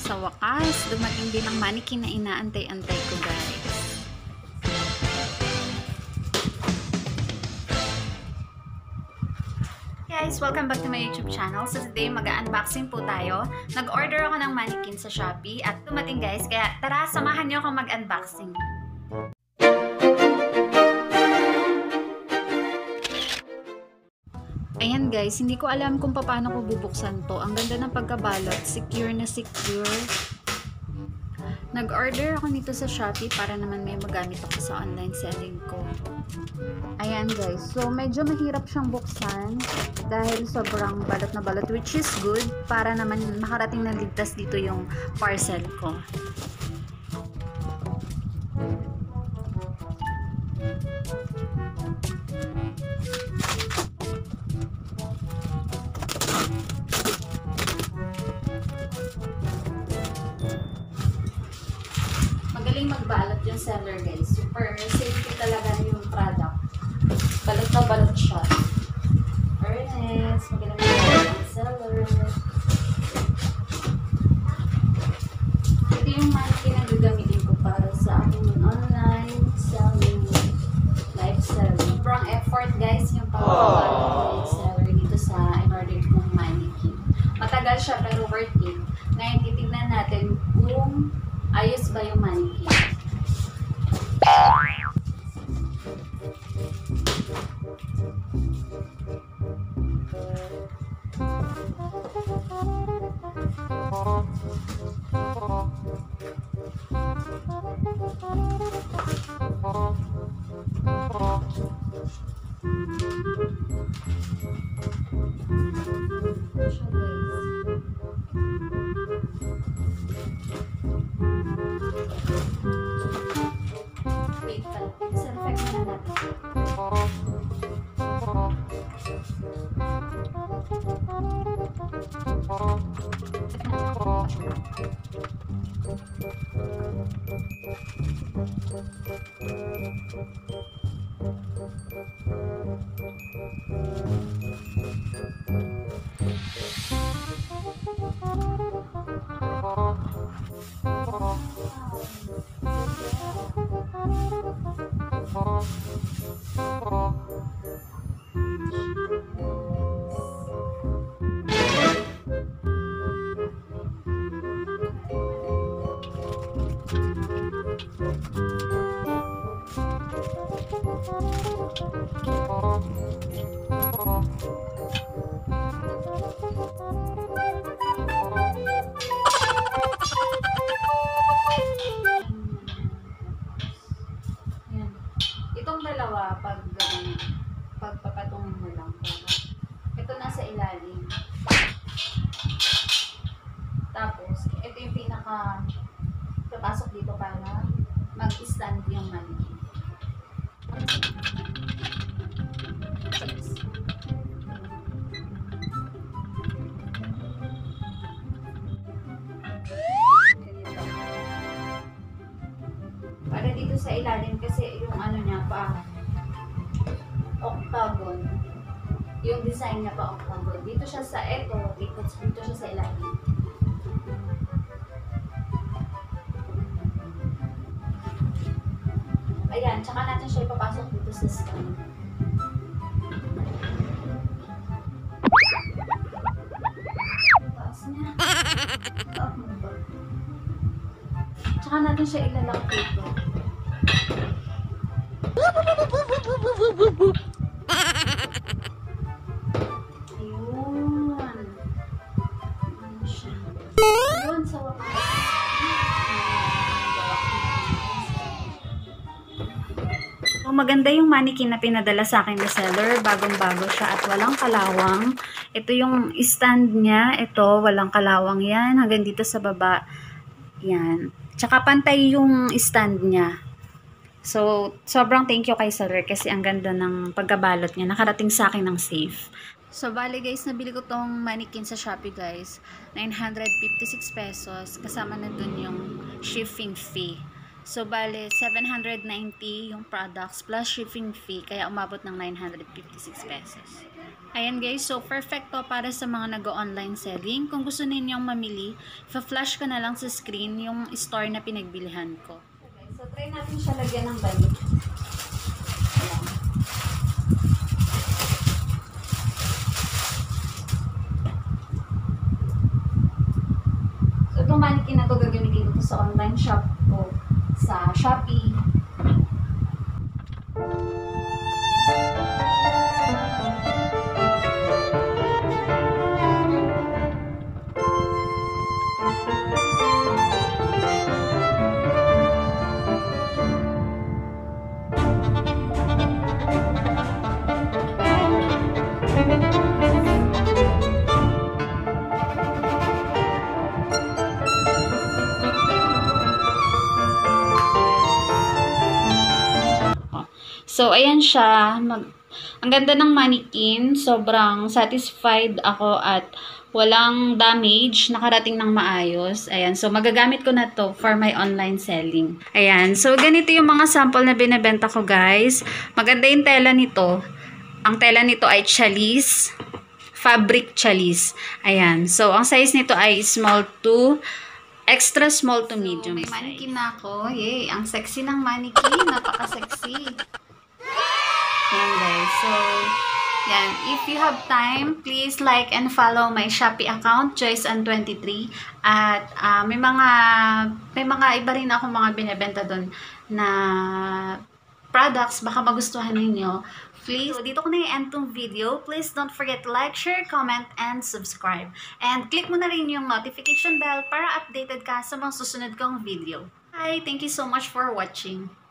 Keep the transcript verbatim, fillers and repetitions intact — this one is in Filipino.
Sa wakas, dumating din ang mannequin na inaantay-antay ko, guys. Guys, welcome back to my YouTube channel. So today, mag-unboxing po tayo. Nag-order ako ng mannequin sa Shopee at dumating, guys. Kaya tara, samahan niyo akong mag-unboxing. Ayan guys, hindi ko alam kung paano ko bubuksan to. Ang ganda ng pagkabalot, secure na secure. Nag-order ako nito sa Shopee para naman may magamit ako sa online selling ko. Ayan guys, so medyo mahirap siyang buksan dahil sobrang balot na balot, which is good para naman makarating na ligtas dito yung parcel ko. Magaling magbalot yung seller guys. Super safety talaga yung product. Balot na balot siya. Ernest, magaling magbalot yung seller. Ito yung mannequin na gagamitin ko para sa aking online selling, live selling. Sobrang effort guys yung pagbabalot ng seller dito sa in-order kong mannequin. Matagal siya pero worth it. Ngayon titignan natin kung ayos ba yung mannequin. Wait pala, disinfect na natin. Itong dalawa, pag um, pagpapatungin mo lang. Ito nasa ilalim. Tapos, ito yung pinaka papasok dito para mag-stand yung mannequin. Para dito sa ilalim kasi yung ano niya pa octagon. Yung design niya pa octagon. Dito siya sa eto, dito, dito siya sa ilalim. Ayan, tsaka natin siya ipapasok dito sa stand. Taas niya. Tsaka natin siya ilalak dito. Ayun. Ano siya? Ayun, sa wakas. So, maganda yung mannequin na pinadala sa akin ng seller. Bagong-bago siya at walang kalawang. Ito yung stand niya. Ito, walang kalawang yan. Hanggang dito sa baba. Yan. Tsaka pantay yung stand niya. So, sobrang thank you kay seller kasi ang ganda ng pagkabalot niya. Nakarating sa akin ng safe. So, bali guys, nabili ko tong mannequin sa Shopee guys. nine hundred fifty-six pesos. Kasama na dun yung shipping fee. So, bale, seven hundred ninety yung products plus shipping fee, kaya umabot ng nine hundred fifty-six pesos. Ayan guys, so perfect to para sa mga nag-online selling. Kung gusto ninyong mamili, fa-flash ko na lang sa screen yung store na pinagbilihan ko. Okay, so try natin siya lagyan ng balik. Ayan. So, itong mannequin na to gagamitin ko sa online shop ko sa Shopee. So, ayan siya. Mag Ang ganda ng mannequin. Sobrang satisfied ako at walang damage. Nakarating ng maayos. Ayan. So, magagamit ko na to for my online selling. Ayan. So, ganito yung mga sample na binibenta ko, guys. Maganda yung tela nito. Ang tela nito ay chalis. Fabric chalis. Ayan. So, ang size nito ay small to extra small to medium. So, may mannequin na ako. Yay. Ang sexy ng mannequin. Napaka-sexy. Yan guys. So, yan. If you have time, please like and follow my Shopee account, Joyce Ann twenty-three. At uh, may mga may mga iba rin ako mga binebenta doon na products. Baka magustuhan ninyo. Please, so, dito ko na i-end tong video. Please don't forget to like, share, comment, and subscribe. And click mo na rin yung notification bell para updated ka sa mga susunod kong video. Hi! Thank you so much for watching.